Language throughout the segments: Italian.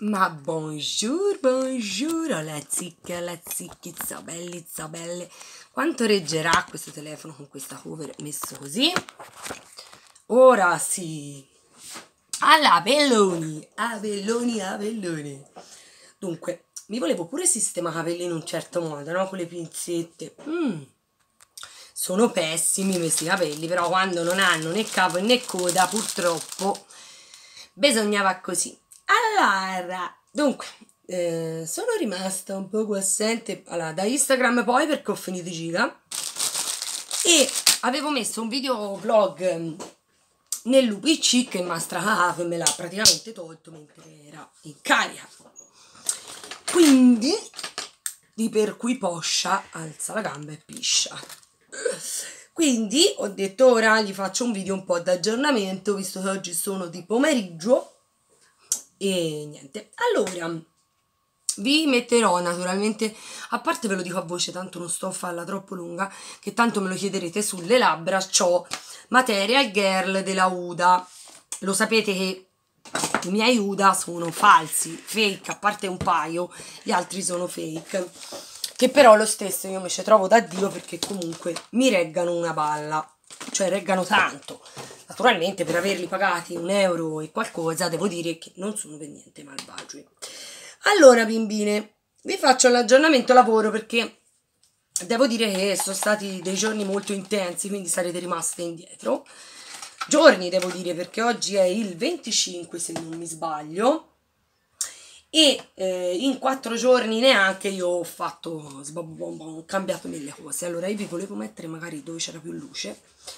Ma bonjour, bonjour, alla zicchi, zabelli, zabelle. Quanto reggerà questo telefono con questa cover messo così? Ora sì, alla Belloni, Belloni. Dunque, mi volevo pure sistemare i capelli in un certo modo, no? Con le pinzette. Sono pessimi questi capelli, però quando non hanno né capo né coda, purtroppo, bisognava così. Allora, dunque, sono rimasta un poco assente da Instagram poi perché ho finito i giga e avevo messo un video vlog nell'UPC che Mastracaf me l'ha praticamente tolto mentre era in carica. Quindi, di per cui poscia alza la gamba e piscia. Quindi ho detto ora gli faccio un video un po' d'aggiornamento visto che oggi sono di pomeriggio e niente. Allora vi metterò naturalmente, a parte ve lo dico a voce tanto non sto a farla troppo lunga che tanto me lo chiederete, sulle labbra c'ho Material Girl della Huda. Lo sapete che i miei Huda sono falsi, fake, a parte un paio, gli altri sono fake, che però lo stesso io mi ci trovo da Dio perché comunque mi reggano una balla, cioè reggano tanto. Naturalmente per averli pagati €1 e qualcosa devo dire che non sono per niente malvagi. Allora bimbine, vi faccio l'aggiornamento lavoro perché devo dire che sono stati dei giorni molto intensi, quindi sarete rimaste indietro. Giorni devo dire perché oggi è il 25 se non mi sbaglio e in 4 giorni neanche io ho fatto ho cambiato 1000 cose. Allora io vi volevo mettere magari dove c'era più luce,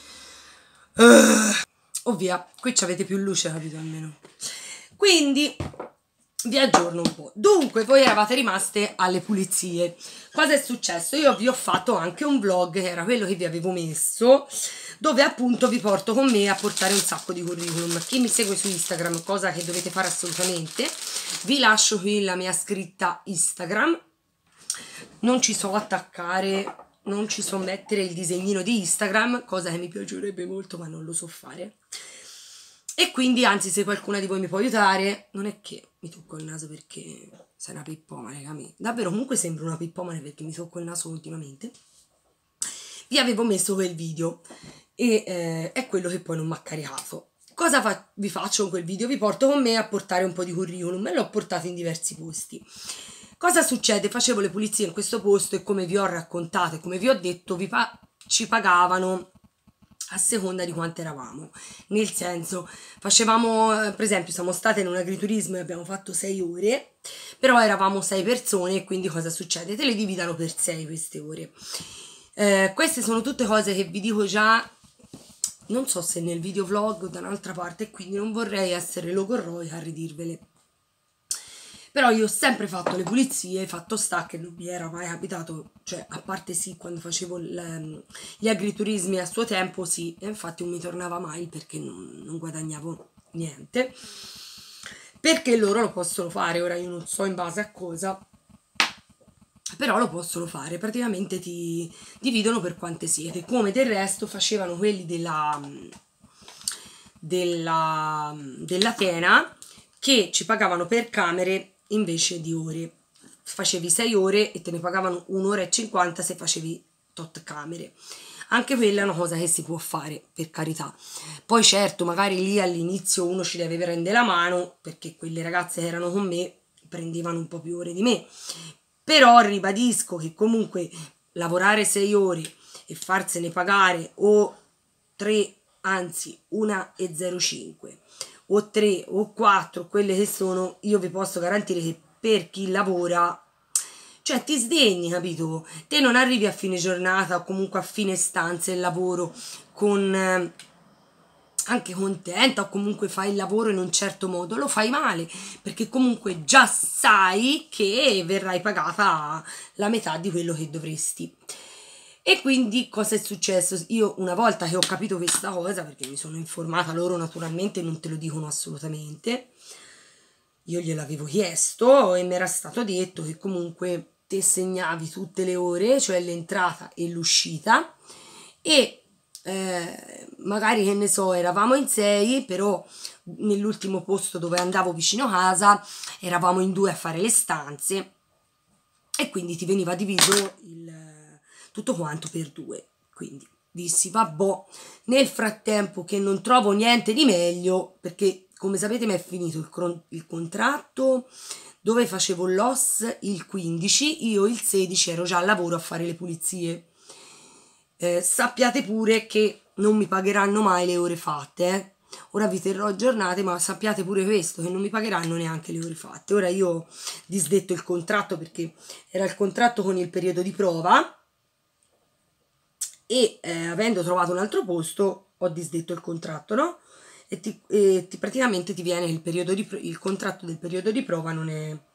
ovvia qui avete più luce, capito? Almeno quindi vi aggiorno un po'. Dunque voi eravate rimaste alle pulizie. Cosa è successo? Io vi ho fatto anche un vlog che era quello che vi avevo messo, dove appunto vi porto con me a portare un sacco di curriculum. Chi mi segue su Instagram, cosa che dovete fare assolutamente, vi lascio qui la mia scritta Instagram. Non ci so attaccare, non ci so mettere il disegnino di Instagram, cosa che mi piacerebbe molto ma non lo so fare. E quindi, anzi, se qualcuna di voi mi può aiutare, non è che mi tocco il naso perché sei una pippomane, Camì. Davvero, comunque sembro una pippomane perché mi tocco il naso ultimamente. Vi avevo messo quel video e è quello che poi non mi ha caricato. Cosa vi faccio con quel video? Vi porto con me a portare un po' di curriculum e l'ho portato in diversi posti. Cosa succede? Facevo le pulizie in questo posto e come vi ho raccontato e come vi ho detto, ci pagavano a seconda di quanto eravamo, nel senso facevamo, per esempio siamo state in un agriturismo e abbiamo fatto 6 ore, però eravamo 6 persone e quindi cosa succede? Te le dividano per 6 queste ore. Queste sono tutte cose che vi dico già, non so se nel video vlog o da un'altra parte, quindi non vorrei essere logorroica a ridirvele. Però io ho sempre fatto le pulizie, fatto sta che non mi era mai capitato, cioè a parte sì quando facevo gli agriturismi a suo tempo sì, e infatti non mi tornava mai perché non guadagnavo niente, perché loro lo possono fare, ora io non so in base a cosa, però lo possono fare, praticamente ti dividono per quante siete, come del resto facevano quelli della Tena, che ci pagavano per camere invece di ore. Facevi 6 ore e te ne pagavano 1 ora e 50 se facevi tot camere. Anche quella è una cosa che si può fare, per carità. Poi certo, magari lì all'inizio uno ci deve prendere la mano, perché quelle ragazze che erano con me prendevano un po' più ore di me. Però ribadisco che comunque lavorare 6 ore e farsene pagare o 3, anzi 1,05 o 3 o 4, quelle che sono, io vi posso garantire che per chi lavora, cioè ti sdegni, capito? Te non arrivi a fine giornata o comunque a fine stanza il lavoro con anche contenta o comunque fai il lavoro in un certo modo, lo fai male perché comunque già sai che verrai pagata la metà di quello che dovresti. E quindi cosa è successo? Io una volta che ho capito questa cosa, perché mi sono informata, loro naturalmente non te lo dicono assolutamente, io gliel'avevo chiesto e mi era stato detto che comunque te segnavi tutte le ore, cioè l'entrata e l'uscita, e magari, che ne so, eravamo in 6, però nell'ultimo posto dove andavo vicino casa eravamo in 2 a fare le stanze e quindi ti veniva diviso tutto quanto per 2. Quindi dissi vabbè, nel frattempo che non trovo niente di meglio, perché come sapete mi è finito il contratto dove facevo l'OS il 15, io il 16 ero già al lavoro a fare le pulizie. Sappiate pure che non mi pagheranno mai le ore fatte, ora vi terrò aggiornate, ma sappiate pure questo, che non mi pagheranno neanche le ore fatte. Ora io ho disdetto il contratto perché era il contratto con il periodo di prova e avendo trovato un altro posto ho disdetto il contratto, no? E praticamente ti viene il contratto del periodo di prova non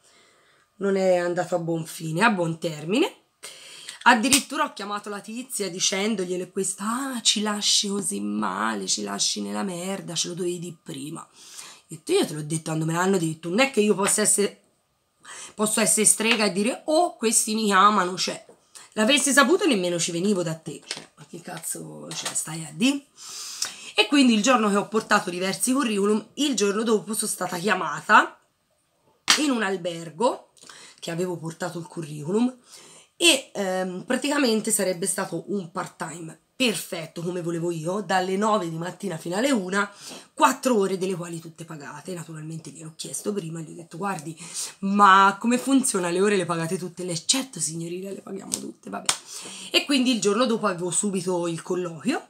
è andato a buon fine, a buon termine. Addirittura ho chiamato la tizia dicendogliele questa, ci lasci così male, ci lasci nella merda, ce lo dovevi dire prima. Io te l'ho detto quando me l'hanno detto, non è che io posso essere strega e dire, oh, questi mi chiamano, cioè, l'avessi saputo nemmeno ci venivo da te, cioè, ma che cazzo, cioè, stai a di? E quindi il giorno che ho portato diversi curriculum, il giorno dopo sono stata chiamata in un albergo che avevo portato il curriculum e praticamente sarebbe stato un part time perfetto come volevo io, dalle 9 di mattina fino alle 1, 4 ore delle quali tutte pagate. Naturalmente gliel'ho chiesto prima, gli ho detto guardi, ma come funziona, le ore le pagate tutte? Le certo signorina, le paghiamo tutte, vabbè. E quindi il giorno dopo avevo subito il colloquio.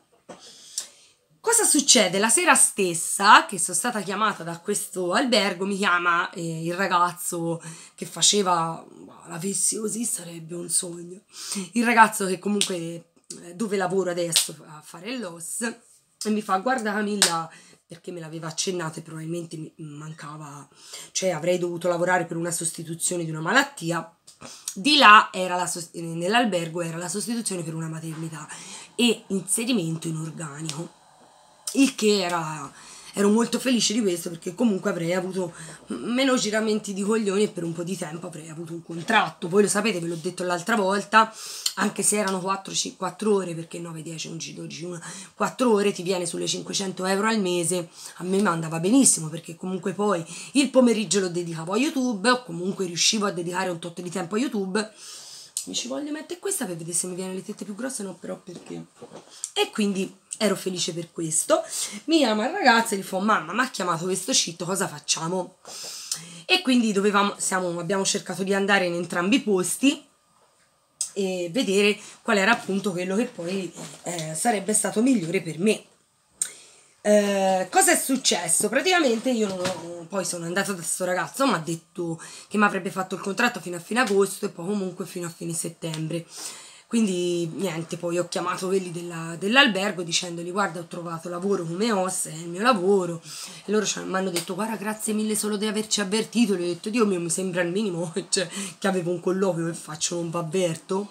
Cosa succede? La sera stessa che sono stata chiamata da questo albergo mi chiama il ragazzo che faceva, l'avessi così sarebbe un sogno, il ragazzo che comunque dove lavoro adesso a fare l'OS, e mi fa guarda Camilla, perché me l'aveva accennato e probabilmente mi mancava, cioè avrei dovuto lavorare per una sostituzione di una malattia, di là era nell'albergo era la sostituzione per una maternità e inserimento in organico. Il che ero molto felice di questo perché comunque avrei avuto meno giramenti di coglioni e per un po' di tempo avrei avuto un contratto. Voi lo sapete, ve l'ho detto l'altra volta, anche se erano 4 ore, perché 9, 10, 11, 12, 1, 4 ore ti viene sulle 500 euro al mese, a me mi andava benissimo perché comunque poi il pomeriggio lo dedicavo a YouTube o comunque riuscivo a dedicare un tot di tempo a YouTube. Mi ci voglio mettere questa per vedere se mi viene le tette più grosse, no però perché... E quindi ero felice per questo. Mi chiama il ragazzo e gli fa mamma mi ha chiamato questo scitto, cosa facciamo? E quindi abbiamo cercato di andare in entrambi i posti e vedere qual era appunto quello che poi sarebbe stato migliore per me. Cosa è successo? Praticamente poi sono andata da questo ragazzo, mi ha detto che mi avrebbe fatto il contratto fino a fine agosto e poi comunque fino a fine settembre. Quindi niente, poi ho chiamato quelli dell'albergo dicendogli guarda ho trovato lavoro come host, è il mio lavoro, e loro mi hanno detto guarda grazie mille solo di averci avvertito. Gli ho detto Dio mio, mi sembra il minimo cioè, che avevo un colloquio che faccio, non vi avverto.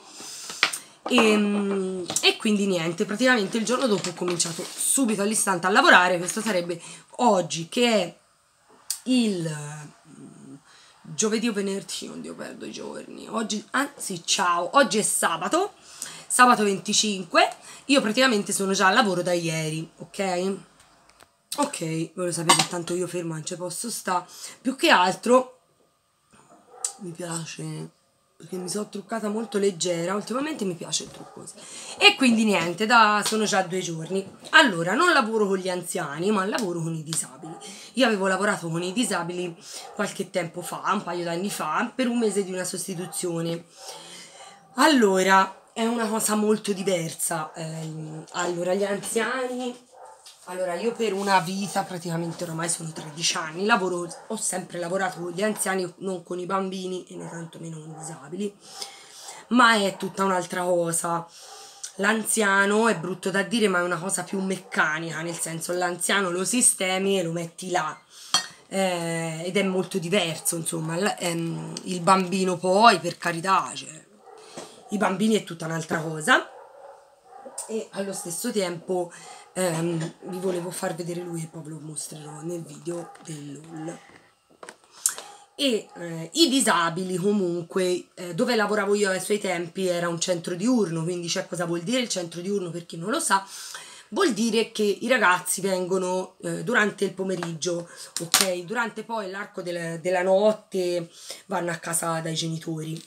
E quindi niente, praticamente il giorno dopo ho cominciato subito all'istante a lavorare. Questo sarebbe oggi che è il giovedì o venerdì, oddio perdo i giorni, oggi, anzi ciao, oggi è sabato 25, io praticamente sono già al lavoro da ieri, ok? Ok, voi lo sapete, tanto io fermo non ci posso sta, più che altro mi piace perché mi sono truccata molto leggera, ultimamente mi piace il trucco così. E quindi niente, sono già 2 giorni. Allora, non lavoro con gli anziani, ma lavoro con i disabili. Io avevo lavorato con i disabili qualche tempo fa, un paio d'anni fa, per un mese di una sostituzione. Allora, è una cosa molto diversa. Allora, gli anziani... Allora, io per una vita, praticamente oramai sono 13 anni, ho sempre lavorato con gli anziani, non con i bambini e né tantomeno con i disabili, ma è tutta un'altra cosa. L'anziano è brutto da dire, ma è una cosa più meccanica, nel senso l'anziano lo sistemi e lo metti là. Ed è molto diverso, insomma. Il bambino poi, per carità, cioè, i bambini è tutta un'altra cosa. E allo stesso tempo vi volevo far vedere lui e poi ve lo mostrerò nel video dell'haul. E i disabili comunque, dove lavoravo io ai suoi tempi era un centro diurno, quindi c'è cosa vuol dire il centro diurno per chi non lo sa, vuol dire che i ragazzi vengono durante il pomeriggio, ok? Durante poi l'arco della notte vanno a casa dai genitori.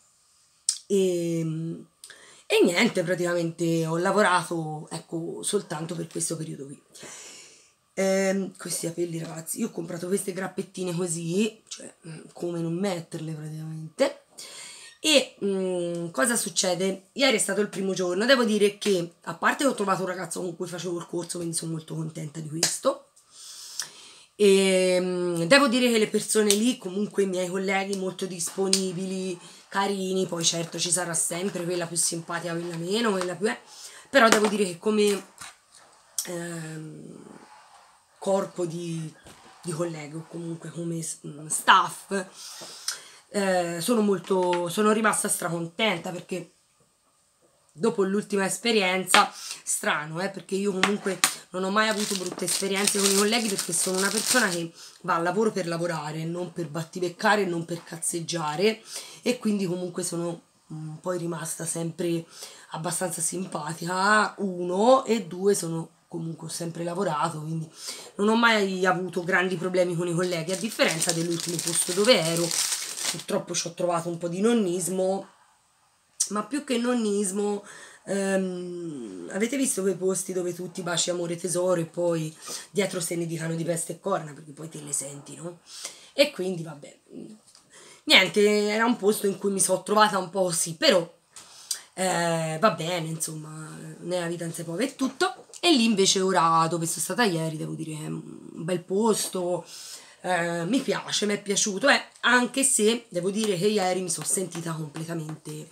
E niente, praticamente ho lavorato, ecco, soltanto per questo periodo qui. Questi capelli, ragazzi, io ho comprato queste grappettine così, cioè come non metterle praticamente. E cosa succede? Ieri è stato il primo giorno, devo dire che a parte che ho trovato un ragazzo con cui facevo il corso, quindi sono molto contenta di questo. E devo dire che le persone lì, comunque i miei colleghi, molto disponibili, carini, poi certo ci sarà sempre quella più simpatica, quella meno, quella più però devo dire che come corpo di colleghi o comunque come staff sono rimasta stracontenta, perché dopo l'ultima esperienza, strano, perché io comunque non ho mai avuto brutte esperienze con i colleghi, perché sono una persona che va al lavoro per lavorare, non per battibeccare, non per cazzeggiare, e quindi comunque sono poi rimasta sempre abbastanza simpatica, uno, e due, sono comunque ho sempre lavorato, quindi non ho mai avuto grandi problemi con i colleghi, a differenza dell'ultimo posto dove ero. Purtroppo ci ho trovato un po' di nonnismo, ma più che nonnismo, avete visto quei posti dove tutti baci, amore, tesoro, e poi dietro se ne dicano di peste e corna, perché poi te le senti, no? E quindi vabbè, niente, era un posto in cui mi sono trovata un po' così, però va bene, insomma, nella vita non si può avere tutto. E lì invece ora dove sono stata ieri, devo dire che è un bel posto, mi piace, mi è piaciuto, anche se devo dire che ieri mi sono sentita completamente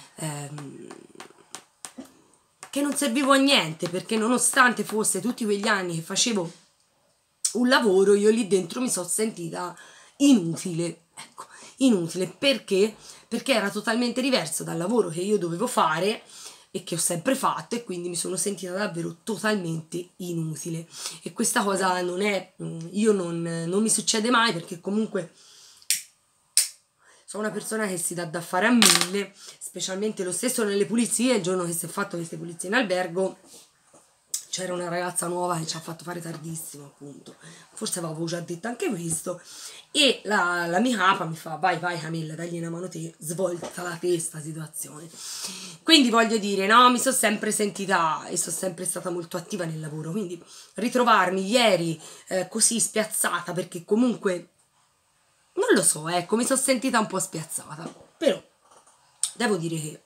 che non servivo a niente, perché nonostante fosse tutti quegli anni che facevo un lavoro, io lì dentro mi sono sentita inutile, ecco, inutile, perché era totalmente diverso dal lavoro che io dovevo fare e che ho sempre fatto, e quindi mi sono sentita davvero totalmente inutile. E questa cosa non è, io non mi succede mai, perché comunque sono una persona che si dà da fare a mille, specialmente lo stesso nelle pulizie. Il giorno che si è fatto queste pulizie in albergo c'era una ragazza nuova che ci ha fatto fare tardissimo, appunto, forse avevo già detto anche questo, e la mia capa mi fa: vai Camilla, dagli una mano te, svolta la testa situazione. Quindi voglio dire, no, mi sono sempre sentita e sono sempre stata molto attiva nel lavoro, quindi ritrovarmi ieri così spiazzata, perché comunque non lo so, ecco, mi sono sentita un po' spiazzata, però devo dire che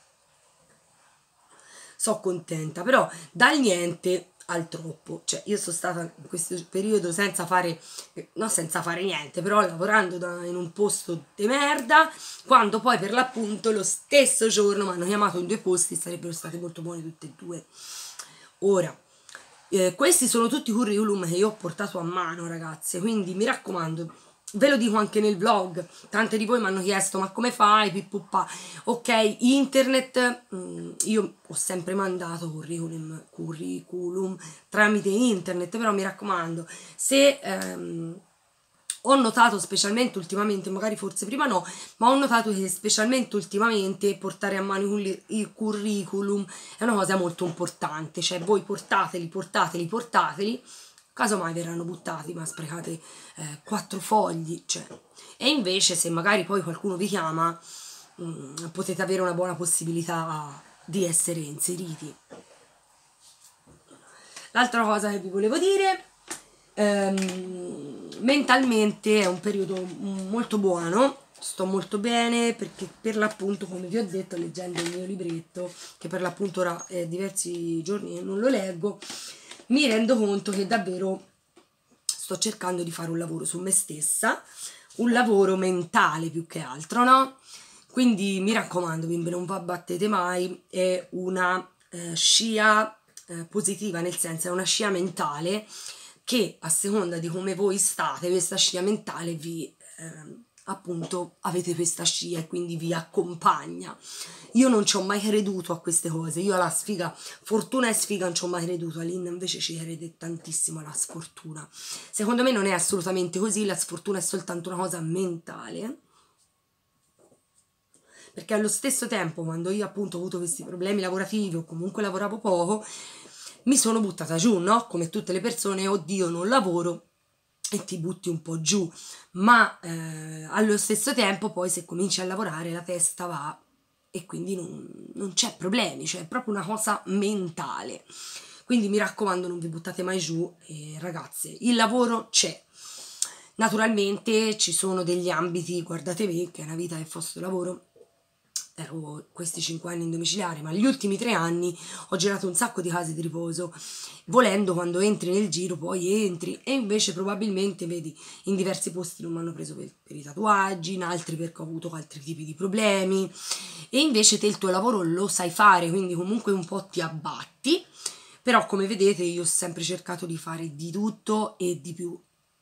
sono contenta, però dal niente al troppo. Cioè io sono stata in questo periodo senza fare, non senza fare niente, però lavorando in un posto di merda, quando poi per l'appunto lo stesso giorno mi hanno chiamato in due posti, sarebbero state molto buone tutte e due. Ora, questi sono tutti curriculum che io ho portato a mano, ragazze, quindi mi raccomando, ve lo dico anche nel vlog, tante di voi mi hanno chiesto: ma come fai, pippuppa? Ok, internet, io ho sempre mandato curriculum tramite internet, però mi raccomando, se ho notato specialmente ultimamente, magari forse prima no, ma ho notato che specialmente ultimamente portare a mano il curriculum è una cosa molto importante, cioè voi portateli, casomai verranno buttati, ma sprecate 4 fogli, cioè. E invece se magari poi qualcuno vi chiama, potete avere una buona possibilità di essere inseriti. L'altra cosa che vi volevo dire, mentalmente è un periodo molto buono, sto molto bene, perché per l'appunto, come vi ho detto, leggendo il mio libretto, che per l'appunto ora diversi giorni che non lo leggo, mi rendo conto che davvero sto cercando di fare un lavoro su me stessa, un lavoro mentale più che altro, no? Quindi mi raccomando, bimbe, non vi abbattete mai, è una scia positiva, nel senso è una scia mentale che a seconda di come voi state, questa scia mentale vi appunto avete questa scia e quindi vi accompagna. Io non ci ho mai creduto a queste cose, io alla sfiga, fortuna e sfiga non ci ho mai creduto, Aline invece ci crede tantissimo alla sfortuna. Secondo me non è assolutamente così, la sfortuna è soltanto una cosa mentale, perché allo stesso tempo, quando io appunto ho avuto questi problemi lavorativi o comunque lavoravo poco, mi sono buttata giù, no? Come tutte le persone, oddio, non lavoro, e ti butti un po' giù, ma allo stesso tempo poi se cominci a lavorare la testa va e quindi non c'è problemi, cioè è proprio una cosa mentale. Quindi mi raccomando, non vi buttate mai giù, ragazze, il lavoro c'è. Naturalmente ci sono degli ambiti, guardate me, che è una vita che fa sto lavoro, ero questi 5 anni in domiciliare, ma gli ultimi 3 anni ho girato un sacco di case di riposo, volendo quando entri nel giro poi entri, e invece probabilmente, vedi, in diversi posti non mi hanno preso per i tatuaggi, in altri perché ho avuto altri tipi di problemi, e invece te il tuo lavoro lo sai fare, quindi comunque un po' ti abbatti, però come vedete io ho sempre cercato di fare di tutto e di più.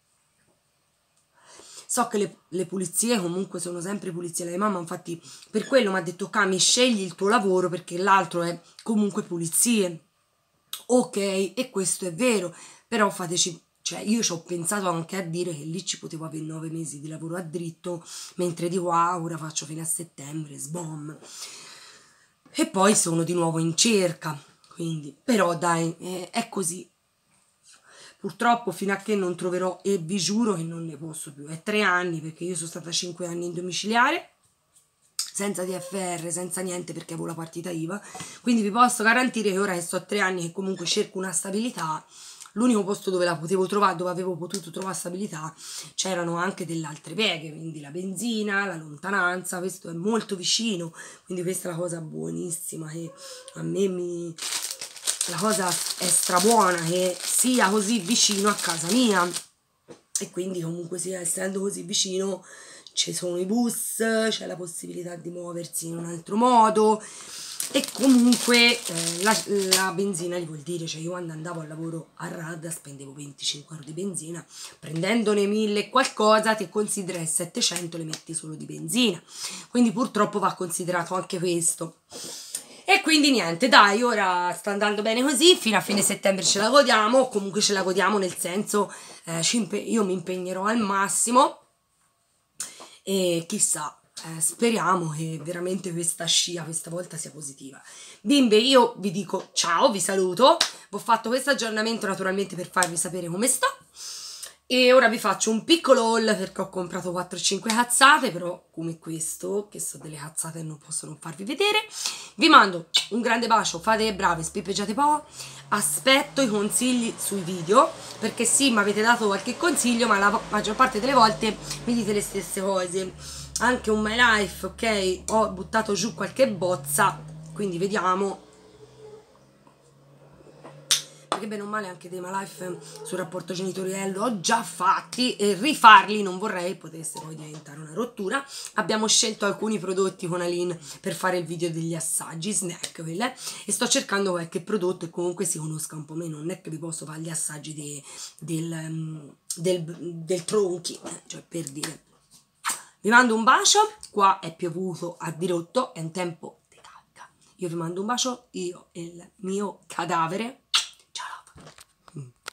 So che le pulizie comunque sono sempre pulizie. La mia mamma infatti per quello mi ha detto Cami, scegli il tuo lavoro perché l'altro è comunque pulizie. Ok, e questo è vero, però fateci, cioè io ci ho pensato anche a dire che lì ci potevo avere 9 mesi di lavoro a dritto, mentre di qua ora faccio fino a settembre, sbom. E poi sono di nuovo in cerca, quindi, però dai, è così. Purtroppo fino a che non troverò, e vi giuro che non ne posso più, è 3 anni perché io sono stata 5 anni in domiciliare, senza TFR, senza niente perché avevo la partita IVA, quindi vi posso garantire che ora che sto a 3 anni che comunque cerco una stabilità, l'unico posto dove la potevo trovare, dove avevo potuto trovare stabilità, c'erano anche delle altre pieghe, quindi la benzina, la lontananza, questo è molto vicino, quindi questa è la cosa buonissima che a me la cosa è strabuona che sia così vicino a casa mia, e quindi comunque sia essendo così vicino ci sono i bus, c'è la possibilità di muoversi in un altro modo, e comunque la benzina gli vuol dire, cioè io quando andavo al lavoro a Radda spendevo 25 euro di benzina, prendendone 1000 e qualcosa ti considera che 700 le metti solo di benzina, quindi purtroppo va considerato anche questo. E quindi niente, dai, ora sta andando bene così, fino a fine settembre ce la godiamo, comunque ce la godiamo nel senso, io mi impegnerò al massimo e chissà, speriamo che veramente questa scia questa volta sia positiva. Bimbe, io vi dico ciao, vi saluto, vi ho fatto questo aggiornamento naturalmente per farvi sapere come sto. E ora vi faccio un piccolo haul perché ho comprato 4-5 cazzate, però come questo, che sono delle cazzate e non posso non farvi vedere. Vi mando un grande bacio, fate le brave, spippeggiate poco, aspetto i consigli sui video, perché sì, mi avete dato qualche consiglio, ma la maggior parte delle volte mi dite le stesse cose. Anche un My Life, ok, ho buttato giù qualche bozza, quindi vediamo. Perché bene o male anche dei My Life sul rapporto genitoriale ho già fatti, e rifarli non vorrei potesse poi diventare una rottura. Abbiamo scelto alcuni prodotti con Aline per fare il video degli assaggi, snack quelle, e sto cercando qualche prodotto e comunque si conosca un po' meno, non è che vi posso fare gli assaggi del tronchi, cioè per dire. Vi mando un bacio, qua è piovuto a dirotto, è un tempo di cacca. Io vi mando un bacio, io e il mio cadavere.